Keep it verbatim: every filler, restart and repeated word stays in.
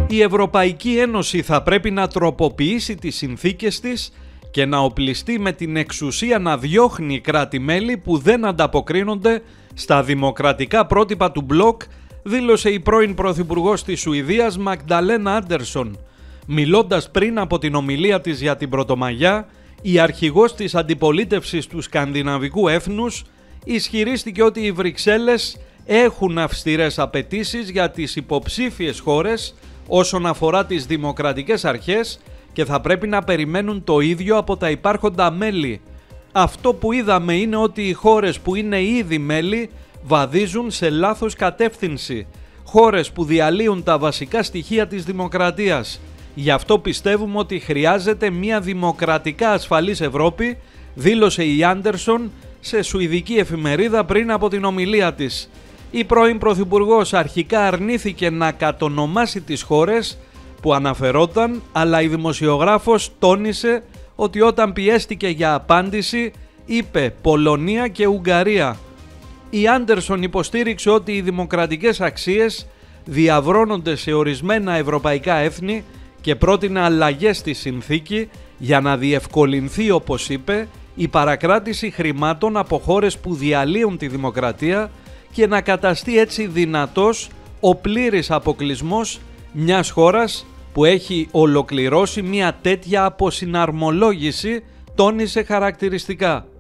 Η Ευρωπαϊκή Ένωση θα πρέπει να τροποποιήσει τις συνθήκες της και να οπλιστεί με την εξουσία να διώχνει κράτη-μέλη που δεν ανταποκρίνονται στα δημοκρατικά πρότυπα του μπλοκ, δήλωσε η πρώην Πρωθυπουργός της Σουηδίας Μαγνταλένα Άντερσον. Μιλώντας πριν από την ομιλία της για την Πρωτομαγιά, η αρχηγός της αντιπολίτευσης του σκανδιναβικού έθνους ισχυρίστηκε ότι οι Βρυξέλλες έχουν αυστηρές απαιτήσεις για τις υποψήφιες χώρες όσον αφορά τις δημοκρατικές αρχές και θα πρέπει να περιμένουν το ίδιο από τα υπάρχοντα μέλη. Αυτό που είδαμε είναι ότι οι χώρες που είναι ήδη μέλη βαδίζουν σε λάθος κατεύθυνση. Χώρες που διαλύουν τα βασικά στοιχεία της δημοκρατίας. Γι' αυτό πιστεύουμε ότι χρειάζεται μια δημοκρατικά ασφαλής Ευρώπη, δήλωσε η Άντερσον σε σουηδική εφημερίδα πριν από την ομιλία της. Η πρώην Πρωθυπουργός αρχικά αρνήθηκε να κατονομάσει τις χώρες που αναφερόταν, αλλά η δημοσιογράφος τόνισε ότι όταν πιέστηκε για απάντηση είπε Πολωνία και Ουγγαρία. Η Άντερσον υποστήριξε ότι οι δημοκρατικές αξίες διαβρώνονται σε ορισμένα ευρωπαϊκά έθνη και πρότεινε αλλαγές στη συνθήκη για να διευκολυνθεί, όπως είπε, η παρακράτηση χρημάτων από χώρες που διαλύουν τη δημοκρατία και να καταστεί έτσι δυνατός ο πλήρης αποκλεισμός μιας χώρας που έχει ολοκληρώσει μια τέτοια αποσυναρμολόγηση, τόνισε χαρακτηριστικά.